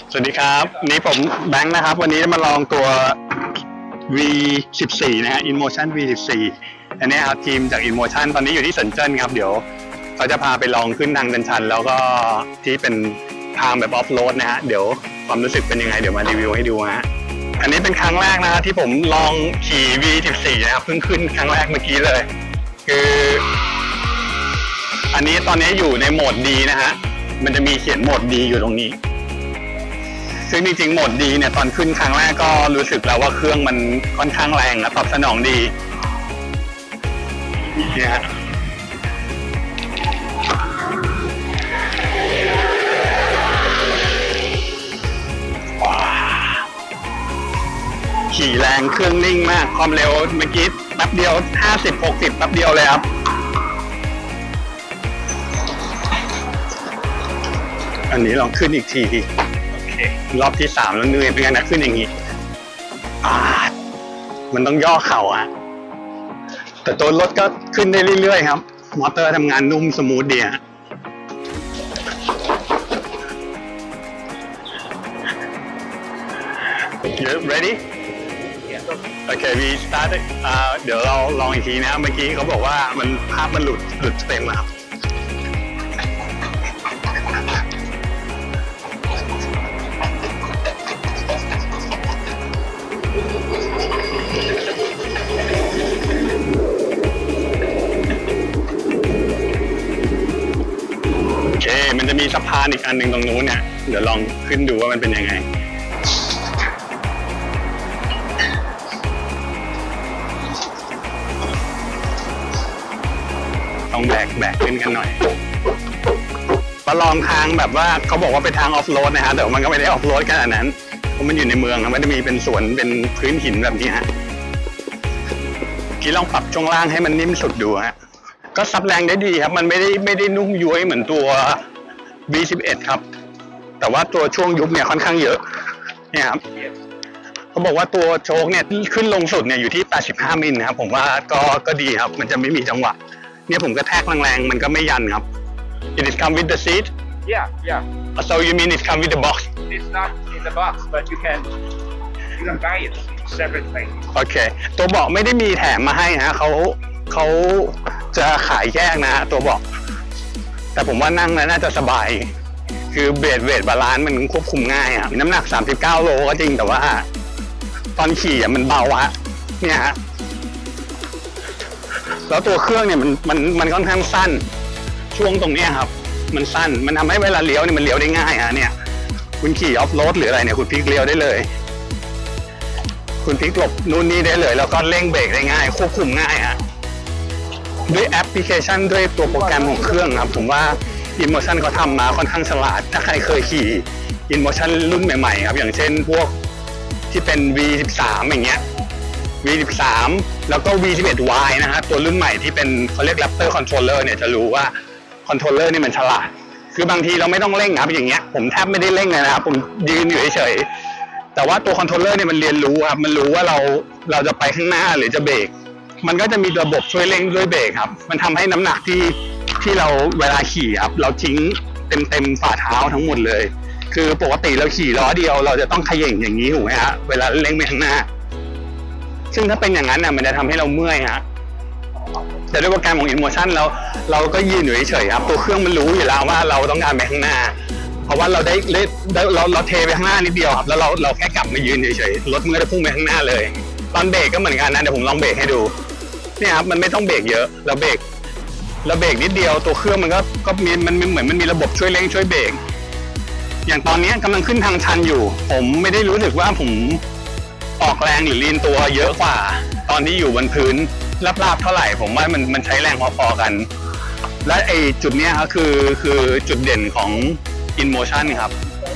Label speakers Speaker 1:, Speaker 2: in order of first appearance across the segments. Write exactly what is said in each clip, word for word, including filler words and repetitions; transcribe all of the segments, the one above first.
Speaker 1: สวัสดีครับนี่ผมแบงค์นะครับวันนี้จะมาลองตัว วี สิบสี่ นะฮะ InMotion วี สิบสี่ อันนี้ครับทีมจาก InMotion ตอนนี้อยู่ที่เซินเจิ้นครับเดี๋ยวเขาจะพาไปลองขึ้นทางเดินชันแล้วก็ที่เป็นทางแบบออฟโรดนะฮะเดี๋ยวความรู้สึกเป็นยังไงเดี๋ยวมารีวิวให้ดูฮะอันนี้เป็นครั้งแรกนะฮะที่ผมลองขี่ วี สิบสี่ นะครับเพิ่งขึ้นครั้งแรกเมื่อกี้เลยคืออันนี้ตอนนี้อยู่ในโหมดดีนะฮะมันจะมีเขียนโหมดดีอยู่ตรงนี้ซึ่งจริงๆโหมดดีเนี่ยตอนขึ้นครั้งแรกก็รู้สึกแล้วว่าเครื่องมันค่อนข้างแรงนะตอบสนองดีเนี่ยฮะขี่แรงเครื่องนิ่งมากความเร็วเมื่อกี้แป๊บเดียวห้าสิบ หกสิบแป๊บเดียวเลยครับอันนี้ลองขึ้นอีกทีโอเครอบที่สามแล้วเหนื่อยเป็นไงนะขึ้นอย่างนี้อ่ามันต้องย่อเข่าอะแต่ตัวรถก็ขึ้นได้เรื่อยๆครับมอเตอร์ทำงานนุ่มสมูทดีฮะYou ready? Okay, we started. เดี๋ยวเราลองอีกทีนะเมื่อกี้เขาบอกว่ามันภาพมันหลุดหลุดเต็มครับโอเคมันจะมีสะพานอีกอันหนึ่งตรงนู้นเนี่ยเดี๋ยวลองขึ้นดูว่ามันเป็นยังไงต้องแบกแบกขึ้นกันหน่อยมาลองทางแบบว่าเขาบอกว่าเป็นทางออฟโรดนะฮะแต่มันก็ไม่ได้ออฟโรดขนาดนั้นเพราะมันอยู่ในเมืองมันจะมีเป็นสวนเป็นพื้นหินแบบนี้ฮะกี้ลองปรับช่วงล่างให้มันนิ่มสุดดูฮะก็ซับแรงได้ดีครับมันไม่ได้ไม่ได้นุ่มย้วยเหมือนตัว วี สิบเอ็ด ครับแต่ว่าตัวช่วงยุบเนี่ยค่อนข้างเยอะเนี่ยครับเขาบอกว่าตัวโชคเนี่ยขึ้นลงสุดเนี่ยอยู่ที่แปดสิบห้ามิลนะครับผมว่าก็ก็ดีครับมันจะไม่มีจังหวะเนี่ยผมกระแทกแรงๆมันก็ไม่ยันครับ It is come with the seat
Speaker 2: Yeah yeah
Speaker 1: So you mean it come with the box
Speaker 2: It's not in the box but you can you can buy it separately
Speaker 1: โอเคตัวเบาะไม่ได้มีแถมมาให้ฮะเขาเขาจะขายแยกนะฮะตัวเบาะแต่ผมว่านั่งแล้วน่าจะสบายคือเบสเวทบาลานซ์มันควบคุมง่ายอ่ะน้ำหนักสามสิบเก้าโลก็จริงแต่ว่าตอนขี่อ่ะมันเบาฮะเนี่ยฮะแล้วตัวเครื่องเนี่ยมันมันมันค่อนข้างสั้นช่วงตรงนี้ครับมันสั้นมันทำให้เวลาเลี้ยวเนี่ยมันเลี้ยวได้ง่ายฮะเนี่ยคุณขี่ออฟโรดหรืออะไรเนี่ยคุณพลิกเลี้ยวได้เลยคุณพลิกหลบนู่นนี่ได้เลยแล้วก็เร่งเบรกได้ง่ายควบคุมง่ายฮะด้วยแอปพลิเคชันด้วยตัวโปรแกรมของเครื่องครับผมว่า InMotion เขาทำมาค่อนข้างฉลาดถ้าใครเคยขี่ InMotion รุ่นใหม่ๆครับอย่างเช่นพวกที่เป็น วี สิบสาม อย่างเงี้ย วี สิบสาม แล้วก็ วี สิบเอ็ด วาย นะฮะตัวรุ่นใหม่ที่เป็นเขาเรียก Raptor Controller เนี่ยจะรู้ว่า Controller นี่มันฉลาดคือบางทีเราไม่ต้องเร่งครับอย่างเงี้ยผมแทบไม่ได้เร่งเลยนะครับผมยืนอยู่เฉยๆแต่ว่าตัว Controller เนี่ยมันเรียนรู้ครับมันรู้ว่าเราเราจะไปข้างหน้าหรือจะเบรกมันก็จะมีระบบช่วยเร่งด้วยเบรกครับมันทำให้น้ำหนักที่ที่เราเวลาขี่ครับเราทิ้งเต็มเต็มฝ่าเท้าทั้งหมดเลยคือปกติเราขี่ล้อเดียวเราจะต้องเขย่งอย่างนี้ถูกไหมฮะเวลาเร่งไปข้างหน้าซึ่งถ้าเป็นอย่างนั้นน่ะมันจะทำให้เราเมื่อยฮะแต่ด้วยโปรแกรมของ InMotion เราเราก็ยืนอยู่เฉยๆครับตัวเครื่องมันรู้อยู่แล้วว่าเราต้องการไปข้างหน้าเพราะว่าเราได้เราเราเราเทไปข้างหน้านิดเดียวครับแล้วเราเราแค่กลับมายืนเฉยๆรถมันก็จะพุ่งไปข้างหน้าเลยตอนเบรกก็เหมือนกันนะเดี๋ยวผมลองเบรกให้ดูเนี่ยครับมันไม่ต้องเบรกเยอะเราเบรกเราเบรกนิดเดียวตัวเครื่องมันก็ก็มีมันเหมือนมันมีระบบช่วยเร่งช่วยเบรกอย่างตอนนี้กำลังขึ้นทางชันอยู่ผมไม่ได้รู้สึกว่าผมออกแรงหรือลีนตัวเยอะกว่าตอนที่อยู่บนพื้นราบๆเท่าไหร่ผมว่ามันมันใช้แรงพอๆกันและไอจุดนี้ครับคือคือจุดเด่นของ InMotion ครับ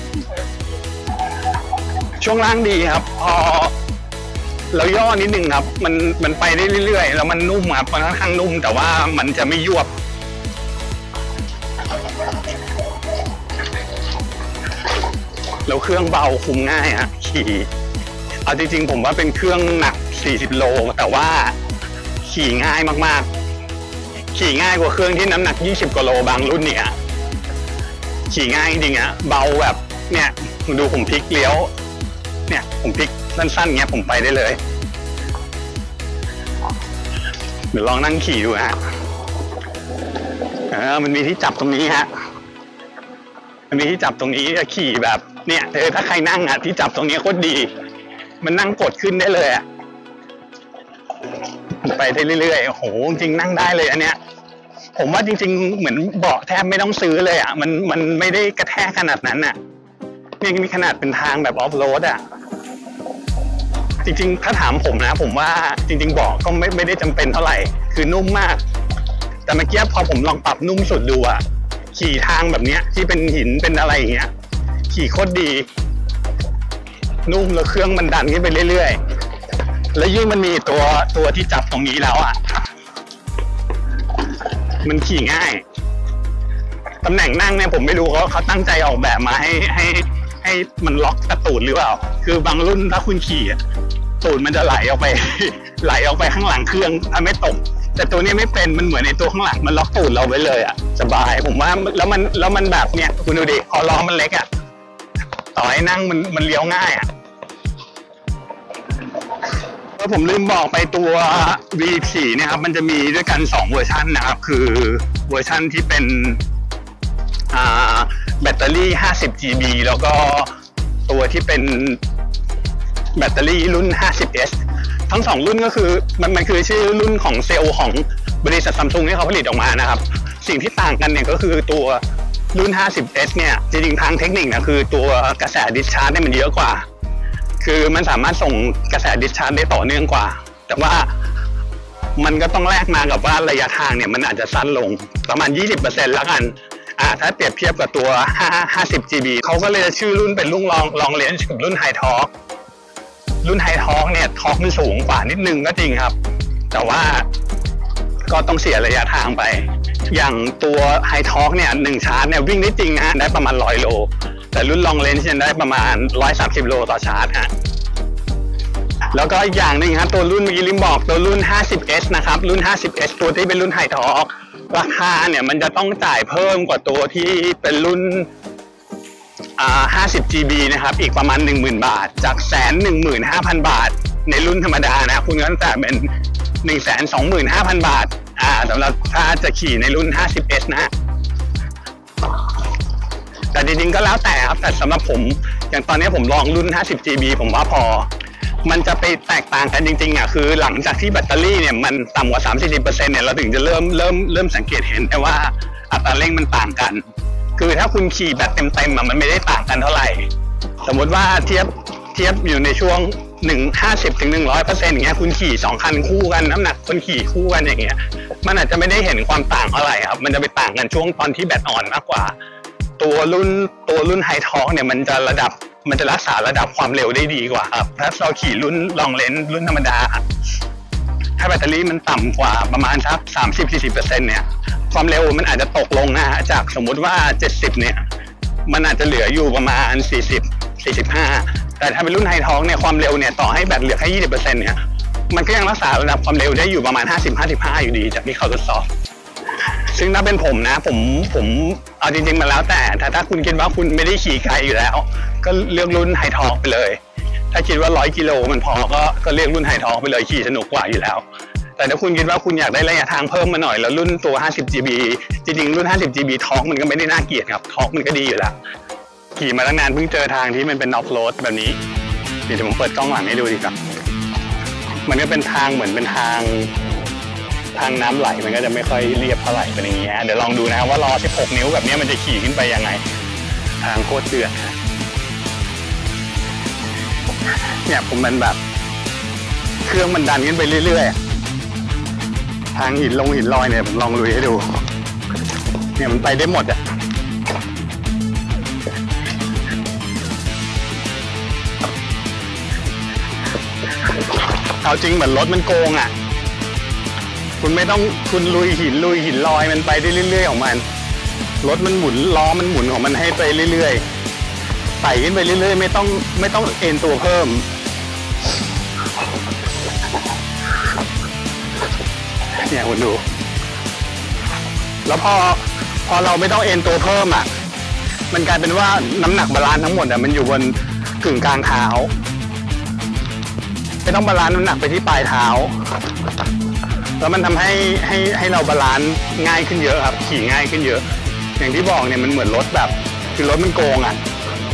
Speaker 1: ช่วงล่างดีครับพอเราย่อนิดนึงครับมันมันไปได้เรื่อยๆแล้วมันนุ่มครับมันค่อนข้างนุ่มแต่ว่ามันจะไม่ยวบแล้วเครื่องเบาคุมง่ายฮะขี่เอาจริงๆผมว่าเป็นเครื่องหนักสี่สิบโลแต่ว่าขี่ง่ายมากๆขี่ง่ายกว่าเครื่องที่น้ำหนักยี่สิบกว่าโลบางรุ่นเนี่ยขี่ง่ายจริงๆอะเบาแบบเนี่ยดูผมพลิกเลี้ยวเนี่ยผมพลิกสั้นๆเงี้ยผมไปได้เลยเดี๋ยวลองนั่งขี่ดูฮะเออมันมีที่จับตรงนี้ฮะมันมีที่จับตรงนี้จะขี่แบบเนี่ยเออถ้าใครนั่งอ่ะที่จับตรงนี้โคตรดีมันนั่งกดขึ้นได้เลยอ่ะไปได้เรื่อยๆโอ้โหจริงนั่งได้เลยอันเนี้ยผมว่าจริงๆเหมือนเบาะแทบไม่ต้องซื้อเลยอ่ะมันมันไม่ได้กระแทกขนาดนั้นอ่ะนี่มีขนาดเป็นทางแบบออฟโรดอ่ะจริงๆถ้าถามผมนะผมว่าจริงๆเบาะก็ไม่ไม่ได้จำเป็นเท่าไหร่คือนุ่มมากแต่เมื่อกี้พอผมลองปรับนุ่มสุดดูอ่ะขี่ทางแบบเนี้ยที่เป็นหินเป็นอะไรอย่างเงี้ยขี่โคตรดีนุ่มแล้วเครื่องมันดันขึ้นไปเรื่อยๆแล้วยิ่งมันมีตัวตัวที่จับตรงนี้แล้วอ่ะมันขี่ง่ายตำแหน่งนั่งเนี่ยผมไม่รู้เขาเขาตั้งใจออกแบบมาให้ให้ให้มันล็อกกระตูดหรือเปล่าคือบางรุ่นถ้าคุณขี่ตูดมันจะไหลออกไป ไหลออกไปข้างหลังเครื่องถ้าไม่ตกแต่ตัวนี้ไม่เป็นมันเหมือนในตัวข้างหลังมันล็อกตูดเราไว้เลยอ่ะสบายผมว่าแล้วมันแล้วมันแบบเนี้ยคุณดูดิพอล้อมันเล็กอ่ะต่อให้นั่งมันมันเลี้ยวง่ายอ่ะแล้วผมลืมบอกไปตัว วี สี่ เนี่ยครับมันจะมีด้วยกันสองเวอร์ชันนะครับคือเวอร์ชันที่เป็นอ่าแบตเตอรี่ ห้าสิบ จี บี แล้วก็ตัวที่เป็นแบตเตอรี่รุ่น ห้าสิบ เอส ทั้งสองรุ่นก็คือมันมันคือชื่อรุ่นของเซลล์ของบริษัทซัมซุงที่เขาผลิตออกมานะครับสิ่งที่ต่างกันเนี่ยก็คือตัวรุ่น ห้าสิบ เอส เนี่ยจริงๆทางเทคนิคนะคือตัวกระแสดิสชาร์จเนี่ยมันเยอะกว่าคือมันสามารถส่งกระแสดิสชาร์จได้ต่อเนื่องกว่าแต่ว่ามันก็ต้องแลกมากับว่าระยะทางเนี่ยมันอาจจะสั้นลงประมาณ ยี่สิบเปอร์เซ็นต์ แล้วกันอ่าถ้าเปรียบเทียบกับตัว ห้าสิบ จี บี เขาก็เลยชื่อรุ่นเป็นรุ่นลองลองเลนจ์กับรุ่นไฮทอร์กรุ่นไฮทอร์กเนี่ยทอร์กมันสูงกว่านิดนึงก็จริงครับแต่ว่าก็ต้องเสียระยะทางไปอย่างตัวไฮทอร์กเนี่ยหนึ่งชาร์จเนี่ยวิ่งได้จริงฮะได้ประมาณร้อยโลแต่รุ่นลองเลนจ์ได้ประมาณหนึ่งร้อยสามสิบโลต่อชาร์จฮะแล้วก็อีกอย่างหนึ่งฮะตัวรุ่นเมื่อกี้ลืมบอกตัวรุ่น ห้าสิบ เอส นะครับรุ่น ห้าสิบ เอส ตัวที่เป็นรุ่นไฮทอร์กราคาเนี่ยมันจะต้องจ่ายเพิ่มกว่าตัวที่เป็นรุ่นอ่า ห้าสิบ จี บี นะครับอีกประมาณ หนึ่งหมื่น บาทจาก หนึ่งแสนหนึ่งหมื่นห้าพัน บาทในรุ่นธรรมดานะคุณก็ต้องจ่ายเป็น หนึ่งแสนสองหมื่นห้าพัน บาทอ่าสำหรับถ้าจะขี่ในรุ่น ห้าสิบ เอส นะแต่จริงๆก็แล้วแต่ครับแต่สำหรับผมอย่างตอนนี้ผมลองรุ่น ห้าสิบ จี บี ผมว่าพอมันจะไปแตกต่างกันจริงๆอ่ะคือหลังจากที่แบตเตอรี่เนี่ยมันต่ำกว่า สามสิบเปอร์เซ็นต์ เนี่ยเราถึงจะเริ่มเริ่มเริ่มสังเกตเห็นได้ว่าอัตราเร่งมันต่างกันคือถ้าคุณขี่แบตเต็มๆอ่ะมันไม่ได้ต่างกันเท่าไหร่สมมติว่าเทียบเทียบอยู่ในช่วงหนึ่ง ห้าสิบถึงหนึ่งร้อยเปอร์เซ็นต์อย่างเงี้ยคุณขี่สองคันคู่กันน้ำหนักคนขี่คู่กันอย่างเงี้ยมันอาจจะไม่ได้เห็นความต่างเท่าไหร่ครับมันจะไปต่างกันช่วงตอนที่แบตอ่อนมากกว่าตัวรุ่นตัวรุ่นไฮทอร์กเนี่ยมันจะระดับมันจะรักษาระดับความเร็วได้ดีกว่าครับถ้าเราขี่รุ่นลองเลนส์รุ่นธรรมดาถ้าแบตเตอรี่มันต่ำกว่าประมาณสัก สามสิบถึงสี่สิบเปอร์เซ็นต์ เนี่ยความเร็วมันอาจจะตกลงนะฮะจากสมมุติว่าเจ็ดสิบเนี่ยมันอาจจะเหลืออยู่ประมาณสี่สิบ สี่สิบห้าแต่ถ้าเป็นรุ่นไฮทอร์กเนี่ยความเร็วเนี่ยต่อให้แบตเหลือแค่ ยี่สิบเปอร์เซ็นต์ เนี่ยมันก็ยังรักษาระดับความเร็วได้อยู่ประมาณ ห้าสิบ ห้าสิบห้า อยู่ดีจากที่เขาทดสอบซึ่งถ้าเป็นผมนะผมผมเอาจริงๆมาแล้วแต่แต่ถ้าคุณคิดว่าคุณไม่ได้ขี่ไกลอยู่แล้วก็เลือกรุ่นไฮทอร์กไปเลยถ้าคิดว่าร้อยกิโลมันพอก็ก็เลือกรุ่นไฮทอร์กไปเลยขี่สนุกกว่าอยู่แล้วแต่ถ้าคุณคิดว่าคุณอยากได้ระยะทางเพิ่มมาหน่อยแล้วรุ่นตัว ห้าสิบ จี บี จริงๆรุ่น ห้าสิบ จี บี ทอร์กมันก็ไม่ได้น่าเกลียดครับทอร์กมันก็ดีอยู่แล้วขี่มาตั้งนานเพิ่งเจอทางที่มันเป็นออฟโรดแบบนี้เดี๋ยวผมเปิดกล้องหลังให้ดูดีกว่ามันก็เป็นทางเหมือนเป็นทางทางน้ำไหลมันก็จะไม่ค่อยเรียบเท่าไหร่เป็นอย่างเงี้ยเดี๋ยวลองดูนะว่าล้อสิบหกนิ้วแบบนี้มันจะขี่ขึ้นไปยังไงทางโคตรเดือดเนี่ยผมมันแบบเครื่องมันดันขึ้นไปเรื่อยๆทางหินลงหินลอยเนี่ยผมลองลุยให้ดูเนี่ยมันไปได้หมดอ่ะเอาจริงเหมือนรถมันโกงอ่ะคุณไม่ต้องคุณลุยหินลุยหินลอยมันไปได้เรื่อยๆของมันรถมันหมุนล้อมันหมุนของมันให้ไปเรื่อยๆไต่ขึ้นไปเรื่อยๆไม่ต้องไม่ต้องเอ็นตัวเพิ่มเนี่ยคุณดูแล้วพอพอเราไม่ต้องเอ็นตัวเพิ่มอ่ะมันกลายเป็นว่าน้ำหนักบาลานซ์ทั้งหมดอ่ะมันอยู่บนกึ่งกลางเท้าไม่ต้องบาลานซ์น้ำหนักไปที่ปลายเท้าแล้วมันทำให้ให้ให้เราบาลานซ์ง่ายขึ้นเยอะครับขี่ง่ายขึ้นเยอะอย่างที่บอกเนี่ยมันเหมือนรถแบบคือรถมันโกงอ่ะ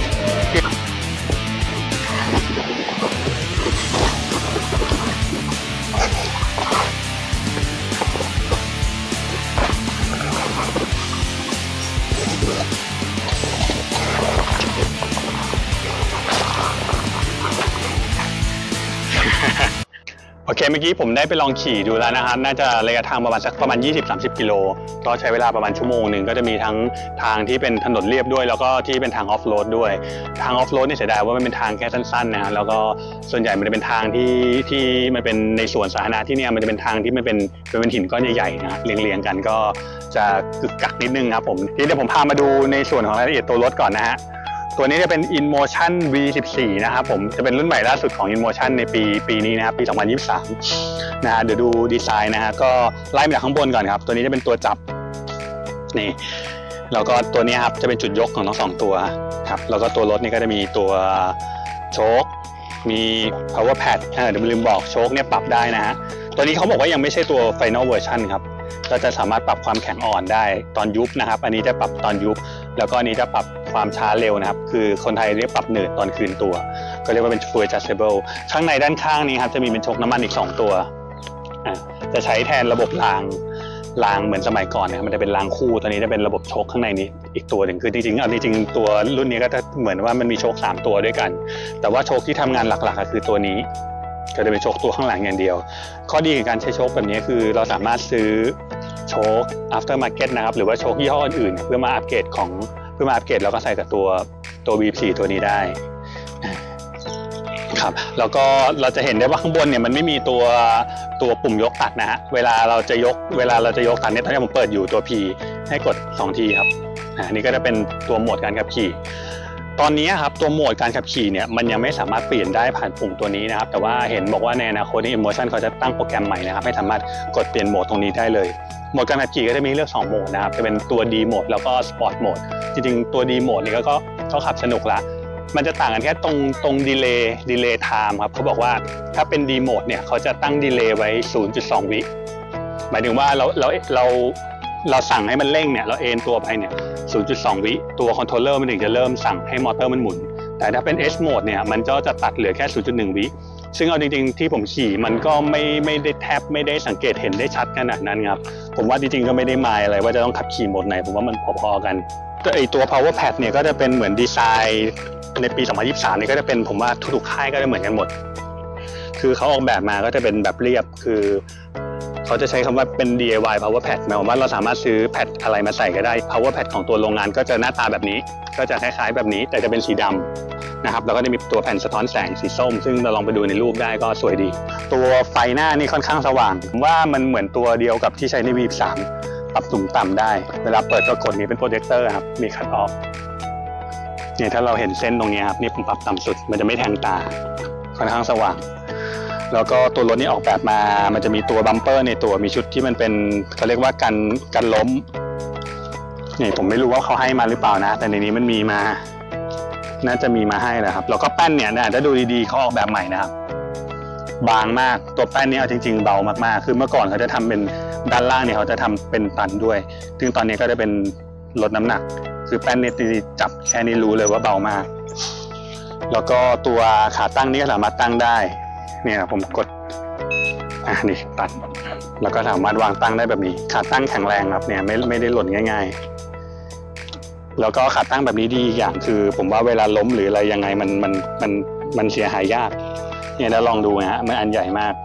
Speaker 1: โอเคเมื่อกี้ผมได้ไปลองขี่ดูแล้วนะครับน่าจะระยะทางประมาณสักประมาณ ยี่สิบถึงสามสิบ กิโลก็ใช้เวลาประมาณชั่วโมงหนึ่งก็จะมีทั้งทางที่เป็นถนนเรียบด้วยแล้วก็ที่เป็นทางออฟโรดด้วยทางออฟโรดนี่เสียดายว่ามันเป็นทางแค่สั้นๆนะฮะแล้วก็ส่วนใหญ่มันจะเป็นทางที่ที่มันเป็นในสวนสาธารณะที่เนี่ยมันจะเป็นทางที่มันเป็นเป็นหินก้อนใหญ่ๆนะเรียงๆกันก็จะกึกกักนิดนึงครับผมทีนี้เดี๋ยวผมพามาดูในส่วนของรายละเอียดตัวรถก่อนนะฮะตัวนี้จะเป็น InMotion วี สิบสี่ นะครับผมจะเป็นรุ่นใหม่ล่าสุดของ InMotion ในปีปีนี้นะครับปี สองพันยี่สิบสาม นะฮะเดี๋ยวดูดีไซน์นะฮะก็ไล่มาจากข้างบนก่อนครับตัวนี้จะเป็นตัวจับนี่แล้วก็ตัวนี้ครับจะเป็นจุดยกของทั้งสองตัวครับแล้วก็ตัวรถนี่ก็จะมีตัวโชคมี power pad เออเดี๋ยวลืมบอกโชคเนี่ยปรับได้นะฮะตัวนี้เขาบอกว่ายังไม่ใช่ตัว final version ครับก็จะสามารถปรับความแข็งอ่อนได้ตอนยุบนะครับอันนี้จะปรับตอนยุบแล้วก็อันนี้จะปรับความช้าเร็วนะครับคือคนไทยเรียกปรับเนิร์ดตอนคืนตัวก็เรียกว่าเป็น full adjustable ข้างในด้านข้างนี้ครับจะมีเป็นโชคน้ำมันอีกสองตัวจะใช้แทนระบบรางรางเหมือนสมัยก่อนเนี่ยมันจะเป็นรางคู่ตอนนี้จะเป็นระบบโชคข้างในนี้อีกตัวหนึ่งคือจริงๆเอาจริงๆตัวรุ่นนี้ก็จะเหมือนว่ามันมีโชคสามตัวด้วยกันแต่ว่าโชคที่ทำงานหลักๆคือตัวนี้ก็จะเป็นโชคตัวข้างหลังอย่างเดียวข้อดีของการใช้โชคแบบนี้คือเราสามารถซื้อโชค after market นะครับหรือว่าโชคยี่ห้ออื่นๆเพื่อมาอัปเกรดของเพื่อมาอัปเกรดแล้วก็ใส่กับตัวตัว วี สี่ ตัวนี้ได้ครับแล้วก็เราจะเห็นได้ว่าข้างบนเนี่ยมันไม่มีตัวตัวปุ่มยกตัดนะฮะเวลาเราจะยกเวลาเราจะยกตัดเนี่ยตอนนี้ผมเปิดอยู่ตัว P ให้กดสองทีครับอันนี้ก็จะเป็นตัวโหมดการขับขี่ตอนนี้ครับตัวโหมดการขับขี่เนี่ยมันยังไม่สามารถเปลี่ยนได้ผ่านปุ่มตัวนี้นะครับแต่ว่าเห็นบอกว่าในอนาคตใน InMotion เขาจะตั้งโปรแกรมใหม่นะครับให้สามารถกดเปลี่ยนโหมดตรงนี้ได้เลยโหมดการขับขี่ก็จะมีเลือกสองโหมดนะครับจะเป็นตัว D โหมดแล้วก็ Sport โหมดจริงๆตัว D โหมดนี่ก็ก็ขับสนุกละมันจะต่างกันแค่ตรงตรงดีเลย์ดีเลย์ไทม์ครับเขาบอกว่าถ้าเป็น D โหมดเนี่ยเขาจะตั้งดีเลย์ไว้ ศูนย์จุดสอง วิหมายถึงว่าเราเราเราเราสั่งให้มันเร่งเนี่ยเราเอนตัวไปเนี่ย ศูนย์จุดสอง วิตัวคอนโทรลเลอร์มันถึงจะเริ่มสั่งให้มอเตอร์มันหมุนแต่ถ้าเป็น S โหมดเนี่ยมันก็จะตัดเหลือแค่ ศูนย์จุดหนึ่ง วิซึ่งเอาจริงๆที่ผมขี่มันก็ไม่ไม่ได้แทบไม่ได้สังเกตเห็นได้ชัดขนาดนั้นครับผมว่าจริงๆก็ไม่ได้หมายอะไรว่าจะต้องขับขี่โหมดไหนผมว่ามันพอๆกันไอตัว power pad เนี่ยก็จะเป็นเหมือนดีไซน์ในปี สองพันยี่สิบสาม นี่ก็จะเป็นผมว่าทุกๆค่ายก็จะเหมือนกันหมดคือเขาออกแบบมาก็จะเป็นแบบเรียบคือเขาจะใช้คำว่าเป็น ดี ไอ วาย power pad หมายความว่าเราสามารถซื้อแพดอะไรมาใส่ก็ได้ power pad ของตัวโรงงานก็จะหน้าตาแบบนี้ก็จะคล้ายๆแบบนี้แต่จะเป็นสีดำนะครับแล้วก็จะมีตัวแผ่นสะท้อนแสงสีส้มซึ่งเราลองไปดูในรูปได้ก็สวยดีตัวไฟหน้านี่ค่อนข้างสว่างผมว่ามันเหมือนตัวเดียวกับที่ใช้ใน วี สาม ปรับสูงต่ำได้เวลาเปิดก็กดนี้เป็นโปรเจคเตอร์ครับมีคัทออฟเนี่ยถ้าเราเห็นเส้นตรงนี้ครับนี่ผมปรับต่ำสุดมันจะไม่แทงตาค่อนข้างสว่างแล้วก็ตัวรถนี้ออกแบบมามันจะมีตัวบัมเปอร์ในตัวมีชุดที่มันเป็นเขาเรียกว่ากันกันล้มนี่ผมไม่รู้ว่าเขาให้มาหรือเปล่านะแต่ในนี้มันมีมาน่าจะมีมาให้นะครับแล้วก็แป้นเนี่ยถ้าดูดีๆเขาออกแบบใหม่นะครับบางมากตัวแป้นนี้เอาจริงๆเบามากๆคือเมื่อก่อนเขาจะทำเป็นด้านล่างเนี่ยเขาจะทำเป็นตันด้วยซึ่งตอนนี้ก็จะเป็นลดน้ำหนักคือแป้นเนี่ยจับแค่นี้รู้เลยว่าเบามากแล้วก็ตัวขาตั้งนี้ก็สามารถตั้งได้เนี่ยผมกดอ่ะนี่ตัดแล้วก็สามารถวางตั้งได้แบบนี้ขาตั้งแข็งแรงครับเนี่ยไม่ไม่ได้หล่นง่ายๆแล้วก็ขาตั้งแบบนี้ดีอย่างคือผมว่าเวลาล้มหรืออะไรยังไงมันมันมันมันเสียหายยากเนี่ยแล้วลองดูนะฮะมันอันใหญ่มาก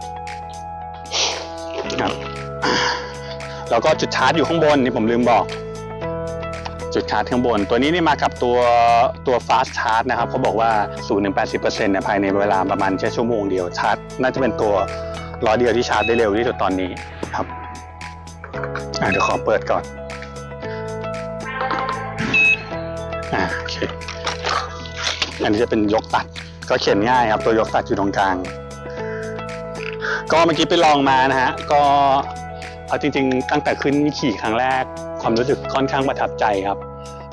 Speaker 1: ครับแล้วก็จุดชาร์จอยู่ข้างบนนี่ผมลืมบอกจุดชาร์จข้างบนตัวนี้นี่มากับตัวตัว fast charge นะครับเขาบอกว่า ศูนย์ถึงแปดสิบเปอร์เซ็นต์ เนี่ยภายในเวลาประมาณแค่ชั่วโมงเดียวชาร์จน่าจะเป็นตัวล้อเดียวที่ชาร์จได้เร็วที่สุดตอนนี้ครับอ่ะเดี๋ยวขอเปิดก่อนอ่ะโอเคอันนี้จะเป็นยกตัดก็เขียนง่ายครับตัวยกตัดอยู่ตรงกลางก็เมื่อกี้ไปลองมานะฮะก็เอาจริงๆตั้งแต่ขึ้นขี่ครั้งแรกความรู้สึกค่อนข้างประทับใจครับ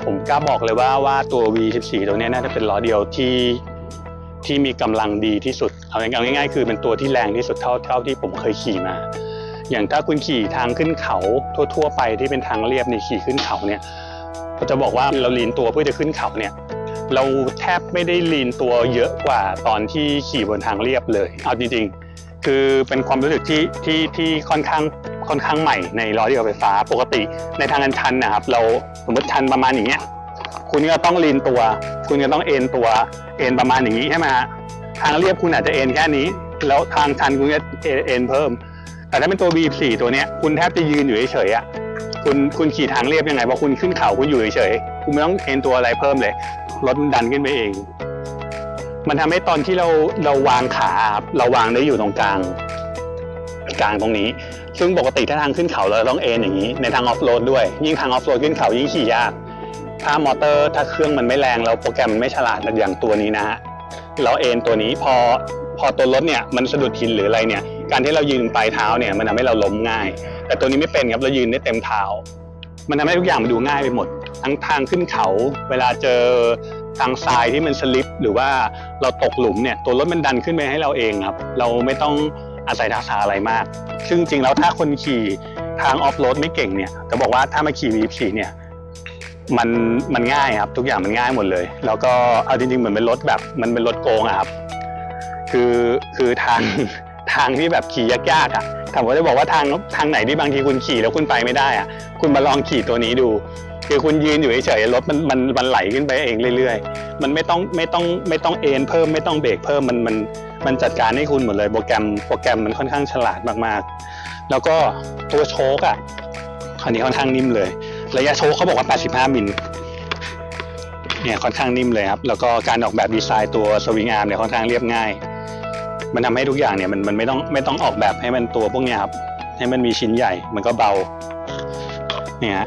Speaker 1: ผมกล้าบอกเลยว่าว่าตัว วี สิบสี่ ตัวนี้น่าจะเป็นล้อเดียวที่ที่มีกำลังดีที่สุดเอาง่ายๆคือเป็นตัวที่แรงที่สุดเท่าเท่าที่ผมเคยขี่มาอย่างถ้าคุณขี่ทางขึ้นเขาทั่วๆไปที่เป็นทางเรียบนี่ขี่ขึ้นเขาเนี่ยก็จะบอกว่าเราลีนตัวเพื่อจะขึ้นเขาเนี่ยเราแทบไม่ได้ลีนตัวเยอะกว่าตอนที่ขี่บนทางเรียบเลยเอาจริงๆคือเป็นความรู้สึกที่ที่ที่ค่อนข้างค่อนข้างใหม่ในล้อเดียวไฟฟ้าปกติในทางชันนะครับเราสมมติชันประมาณอย่างเงี้ยคุณก็ต้องลีนตัวคุณก็ต้องเอ็นตัวเอ็นประมาณอย่างนี้ใช่ไหมฮะทางเรียบคุณอาจจะเอ็นแค่นี้แล้วทางชันคุณก็เอ็นเพิ่มแต่ถ้าเป็นตัว วี สิบสี่ ตัวเนี้ยคุณแทบจะยืนอยู่เฉยๆอ่ะคุณคุณขี่ทางเรียบยังไงพอคุณขึ้นเขาคุณอยู่เฉยๆคุณไม่ต้องเอ็นตัวอะไรเพิ่มเลยรถดันขึ้นไปเองมันทำให้ตอนที่เราเราวางขาเราวางได้อยู่ตรงกลางกลางตรงนี้ซึ่งปกติถ้าทางขึ้นเขาเราต้องเอ็นอย่างนี้ในทางออฟโรดด้วยยิ่งทางออฟโรดขึ้นเขายิ่งขี่ยากถ้ามอเตอร์ถ้าเครื่องมันไม่แรงแล้วโปรแกรมมันไม่ฉลาดอย่างตัวนี้นะฮะเราเอ็นตัวนี้พอพอตัวรถเนี่ยมันสะดุดหินหรืออะไรเนี่ยการที่เรายืนปลายเท้าเนี่ยมันทำให้เราล้มง่ายแต่ตัวนี้ไม่เป็นครับเรายืนได้เต็มเท้ามันทำให้ทุกอย่างมันดูง่ายไปหมดทั้งทางขึ้นเขาเวลาเจอทางทรายที่มันสลิปหรือว่าเราตกหลุมเนี่ยตัวรถมันดันขึ้นไปให้เราเองครับเราไม่ต้องอาศัยทักษะอะไรมากซึ่งจริงแล้วถ้าคนขี่ทางออฟโรดไม่เก่งเนี่ยจะบอกว่าถ้ามาขี่ วี สิบสี่ เนี่ยมันมันง่ายครับทุกอย่างมันง่ายหมดเลยแล้วก็เอาจริงๆเหมือนเป็นรถแบบมันเป็นรถโกงอะครับคือคือทางทางที่แบบขี่ยากๆอ่ะถามว่าจะบอกว่าทางทางไหนที่บางทีคุณขี่แล้วคุณไปไม่ได้อ่ะคุณมาลองขี่ตัวนี้ดูคือคุณยืนอยู่เฉยๆรถมันมันมันไหลขึ้นไปเองเรื่อยๆมันไม่ต้องไม่ต้องไม่ต้องเอ็นเพิ่มไม่ต้องเบรกเพิ่มมันมันมันจัดการให้คุณหมดเลยโปรแกรมโปรแกรมมันค่อนข้างฉลาดมากๆแล้วก็ตัวโชคอ่ะอันนี้ค่อนข้างนิ่มเลยระยะโชคเขาบอกว่าแปดสิบห้ามิลเนี่ยค่อนข้างนิ่มเลยครับแล้วก็การออกแบบดีไซน์ตัวสวิงอาร์มเนี่ยค่อนข้างเรียบง่ายมันทำให้ทุกอย่างเนี่ยมันมันไม่ต้องไม่ต้องออกแบบให้มันตัวพวกเนี้ยครับให้มันมีชิ้นใหญ่มันก็เบาเนี่ย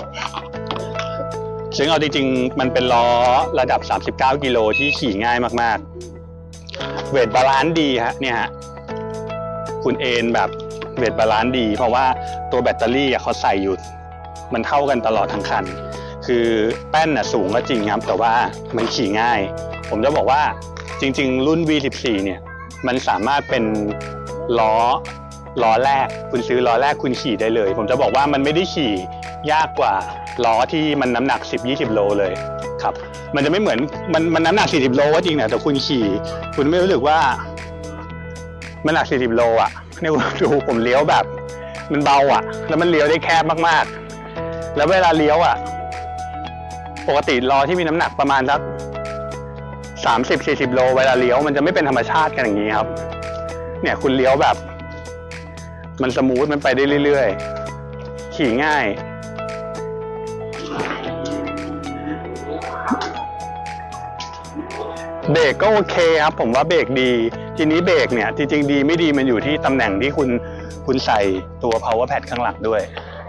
Speaker 1: ซึ่งเอาจริงๆมันเป็นล้อระดับสามสิบเก้ากิโลที่ขี่ง่ายมากๆเวทบาลานซ์ดีฮะเนี่ยฮะคุณเอนแบบเวทบาลานซ์ดีเพราะว่าตัวแบตเตอรี่เขาใส่อยู่มันเท่ากันตลอดทั้งคันคือแป้นน่ะสูงก็จริงครับแต่ว่ามันขี่ง่ายผมจะบอกว่าจริงๆรุ่น วี สิบสี่ เนี่ยมันสามารถเป็นล้อล้อแรกคุณซื้อล้อแรกคุณขี่ได้เลยผมจะบอกว่ามันไม่ได้ขี่ยากกว่าล้อที่มันน้ำหนัก สิบถึงยี่สิบ โลเลยครับมันจะไม่เหมือนมันมันน้ำหนักสี่สิบโลก็จริงนะแต่คุณขี่คุณไม่รู้สึกว่ามันหนักสี่สิบโลอ่ะเนี่ยดูผมเลี้ยวแบบมันเบาอ่ะแล้วมันเลี้ยวได้แคบมากๆแล้วเวลาเลี้ยวอ่ะปกติล้อที่มีน้ำหนักประมาณสักสามสิบสี่สิบโลเวลาเลี้ยวมันจะไม่เป็นธรรมชาติกันอย่างนี้ครับเนี่ยคุณเลี้ยวแบบมันสมูทมันไปได้เรื่อยๆขี่ง่ายเบรกก็โอเคครับผมว่าเบรกดีทีนี้เบรกเนี่ยจริงๆดีไม่ดีมันอยู่ที่ตำแหน่งที่คุณคุณใส่ตัว power pad ข้างหลังด้วย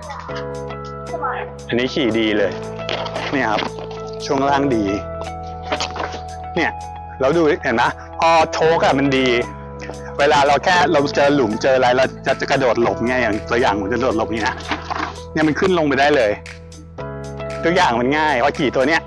Speaker 1: อันนี้ขี่ดีเลยเนี่ยครับช่วงล่างดีเนี่ยเราดูเห็นไหมพอโชคอะมันดีเวลาเราแค่เราเจอหลุมเจออะไรเราจะจะกระโดดหลบไงอย่างตัวอย่างผมจะกระโดดหลบนี่นะเนี่ยมันขึ้นลงไปได้เลยทุกอย่างมันง่ายเพราะขี่ตัวเนี้ย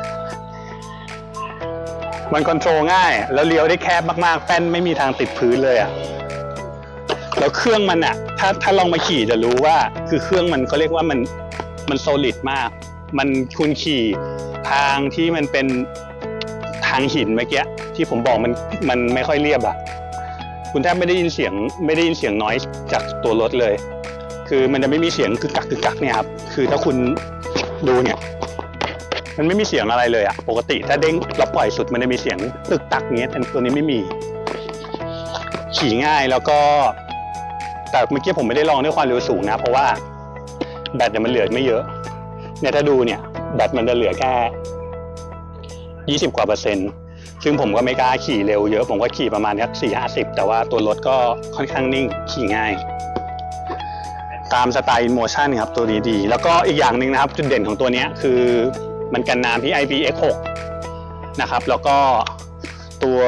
Speaker 1: มันคอนโทรลง่ายแล้วเลี้ยวได้แคบมากๆแป้นไม่มีทางติดพื้นเลยอะแล้วเครื่องมันอะถ้าถ้าลองมาขี่จะรู้ว่าคือเครื่องมันเขาเรียกว่ามันมันโซลิดมากมันคุณขี่ทางที่มันเป็นทางหินเมื่อกี้ที่ผมบอกมันมันไม่ค่อยเรียบอะคุณแทบไม่ได้ยินเสียงไม่ได้ยินเสียงน้อยจากตัวรถเลยคือมันจะไม่มีเสียงกึกกักกึกกักเนี่ยครับคือถ้าคุณดูเนี่ยมันไม่มีเสียงอะไรเลยอะปกติถ้าเด้งเราปล่อยสุดมันจะมีเสียงตึกตักเงี้ยแต่ตัวนี้ไม่มีขี่ง่ายแล้วก็แต่เมื่อกี้ผมไม่ได้ลองด้วยความเร็วสูงนะเพราะว่าแบตเนี่ยมันเหลือไม่เยอะเนี่ยถ้าดูเนี่ยแบตมันจะเหลือแค่ยี่สิบกว่าเปอร์เซ็นต์ซึ่งผมก็ไม่กล้าขี่เร็วเยอะผมก็ขี่ประมาณแค่สี่ห้าสิบแต่ว่าตัวรถก็ค่อนข้างนิ่งขี่ง่ายตามสไตล์ InMotion ครับตัวนี้ดีแล้วก็อีกอย่างหนึ่งนะครับจุดเด่นของตัวนี้คือมันกันน้ำที่ ไอ พี เอ็กซ์ หก นะครับแล้วก็ตัว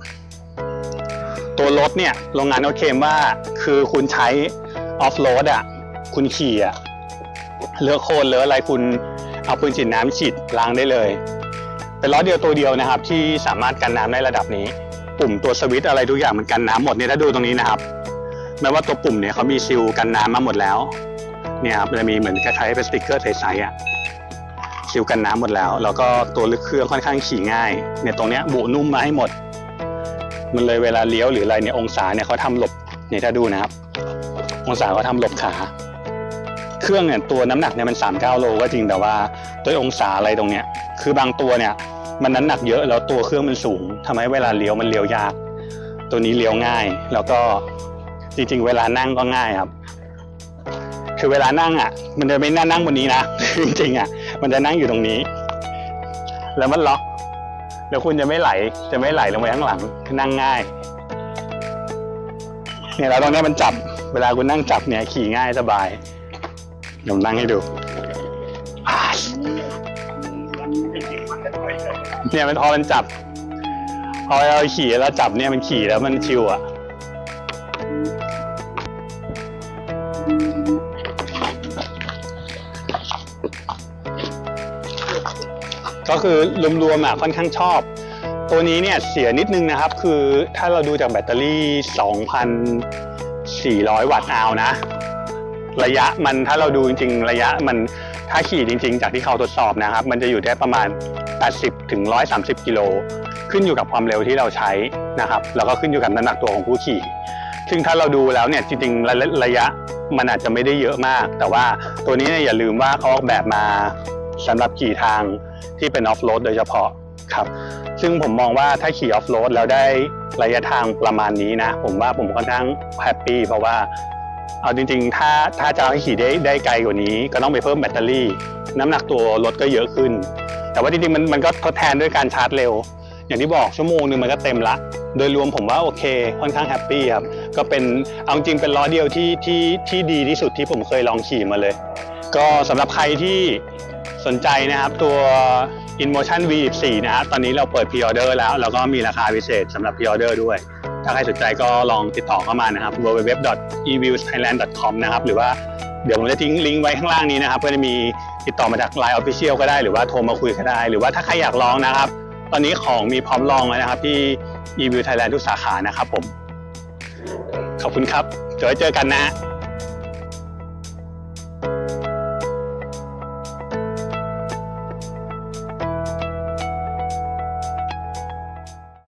Speaker 1: ตัวรถเนี่ยโรงงานเขาเคลมว่าคือคุณใช้ออฟโรดอ่ะคุณขี่อ่ะเลือกโคนหรืออะไรคุณเอาปืนฉีดน้ำฉีดล้างได้เลยเป็นล้อเดียวตัวเดียวนะครับที่สามารถกันน้ำได้ระดับนี้ปุ่มตัวสวิตช์อะไรทุกอย่างมันกันน้ำหมดเนี่ยถ้าดูตรงนี้นะครับแม้ว่าตัวปุ่มเนี่ยเขามีซีลกันน้ำมาหมดแล้วเนี่ยครับจะมีเหมือนคล้ายๆเป็นสติ๊กเกอร์ใสๆอ่ะซีลกันน้ำหมดแล้วแล้วก็ตัวลึกเครื่องค่อนข้างขี่ง่ายเนี่ยตรงเนี้ยบุนุ่มมาให้หมดมันเลยเวลาเลี้ยวหรืออะไรเนี่ยองศาเนี่ยเขาทำหลบเนี่ยถ้าดูนะครับองศาเขาทำหลบขาเครื่องเนี่ยตัวน้ำหนักเนี่ยมันสามสิบเก้าโลก็จริงแต่ว่าด้วยองศาอะไรตรงเนี้ยคือบางตัวเนี่ยมันน้ำหนักเยอะแล้วตัวเครื่องมันสูงทำให้เวลาเลี้ยวมันเลี้ยวยากตัวนี้เลี้ยวง่ายแล้วก็จริงๆเวลานั่งก็ง่ายครับคือเวลานั่งอ่ะมันจะไม่นั่งนั่งบนนี้นะ จริงๆอ่ะมันจะนั่งอยู่ตรงนี้แล้วมันล็อกแล้วคุณจะไม่ไหลจะไม่ไหลลงไปข้างหลังนั่งง่ายเนี่ยแล้วตรงนี้มันจับเวลาคุณนั่งจับเนี่ยขี่ง่ายสบายเดี๋ยวนั่งให้ดูเนี่ยมันพอมันจับพอเราขี่แล้วจับเนี่ยมันขี่แล้วมันชิวอ่ะก็คือรวมๆอ่ะค่อนข้างชอบตัวนี้เนี่ยเสียนิดนึงนะครับคือถ้าเราดูจากแบตเตอรี่ สองพันสี่ร้อย วัตต์อาวนะระยะมันถ้าเราดูจริงๆระยะมันถ้าขี่จริงๆจากที่เขาทดสอบนะครับมันจะอยู่ได้ประมาณแปดสิบถึงหนึ่งร้อยสามสิบกิโลขึ้นอยู่กับความเร็วที่เราใช้นะครับแล้วก็ขึ้นอยู่กับน้ำหนักตัวของผู้ขี่ซึ่งถ้าเราดูแล้วเนี่ยจริงๆระระยะมันอาจจะไม่ได้เยอะมากแต่ว่าตัวนี้เนี่ยอย่าลืมว่าเขาออกแบบมาสำหรับขี่ทางที่เป็นออฟโรดโดยเฉพาะครับซึ่งผมมองว่าถ้าขี่ออฟโรดแล้วได้ระยะทางประมาณนี้นะผมว่าผมค่อนข้างแฮปปี้เพราะว่าเอาจริงๆถ้าถ้าจะให้ขี่ได้ได้ไกลกว่านี้ก็ต้องไปเพิ่มแบตเตอรี่น้ำหนักตัวรถก็เยอะขึ้นแต่ว่าจริงๆมันมันก็ทดแทนด้วยการชาร์จเร็วอย่างที่บอกชั่วโมงนึงมันก็เต็มละโดยรวมผมว่าโอเคค่อนข้างแฮปปี้ครับก็เป็นเอาจริงเป็นล้อเดียวที่ที่ที่ดีที่สุดที่ผมเคยลองขี่มาเลยก็สำหรับใครที่สนใจนะครับตัว InMotion วี ยี่สิบสี่ นะฮะตอนนี้เราเปิดพรีออเดอร์แล้วแล้วก็มีราคาพิเศษสำหรับพรีออเดอร์ด้วยถ้าใครสนใจก็ลองติดต่อเข้ามานะครับ ดับเบิลยู ดับเบิลยู ดับเบิลยู ดอท อี วิวส์ ไทยแลนด์ ดอท คอม นะครับหรือว่าเดี๋ยวผมจะทิ้งลิงก์ไว้ข้างล่างนี้นะครับเพื่อจะมีติดต่อมาจาก ไลน์ Official ก็ได้หรือว่าโทรมาคุยก็ได้หรือว่าถ้าใครอยากลองนะครับตอนนี้ของมีพร้อมลองแล้วนะครับที่ อี วิว Thailand ทุกสาขานะครับผมขอบคุณครับเจอเจอกันนะ